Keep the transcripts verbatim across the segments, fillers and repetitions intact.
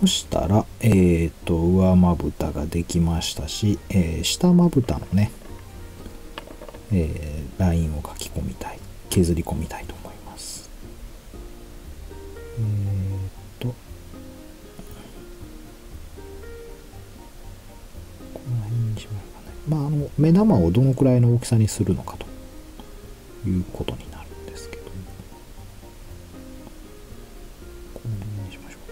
そしたら、えっと、上まぶたができましたし、えー、下まぶたのね、えー、ラインを描き込みたい、削り込みたいと思います。えー、っと、この辺にしまうかね。まあ、あの、目玉をどのくらいの大きさにするのかということになるんですけど、この辺にしましょう。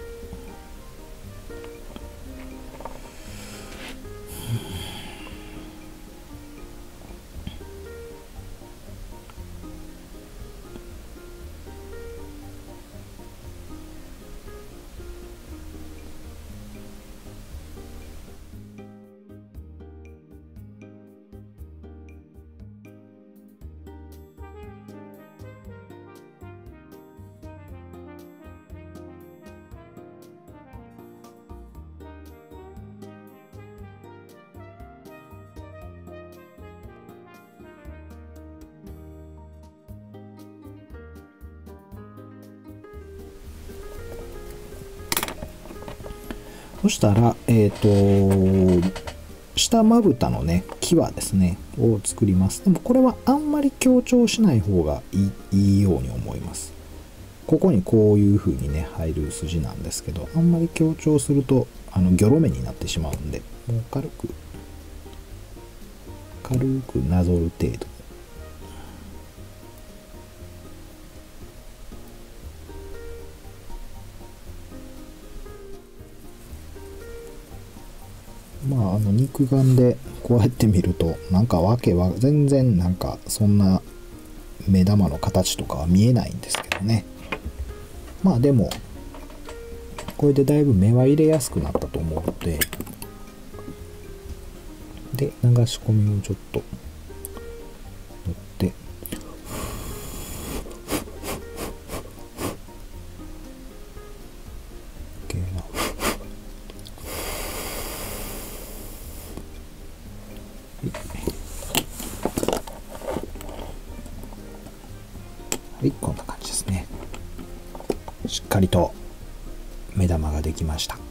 そしたら、えっ、ー、と、下まぶたのね、際ですね、を作ります。でもこれはあんまり強調しない方がいい、いいように思います。ここにこういう風にね、入る筋なんですけど、あんまり強調すると、あの、ギョロ目になってしまうんで、もう軽く、軽くなぞる程度。まあ、あの肉眼でこうやって見るとなんかわけは全然なんかそんな目玉の形とかは見えないんですけどね。まあでもこれでだいぶ目は入れやすくなったと思うので、で流し込みをちょっと塗って、はい、こんな感じですね。しっかりと目玉ができました。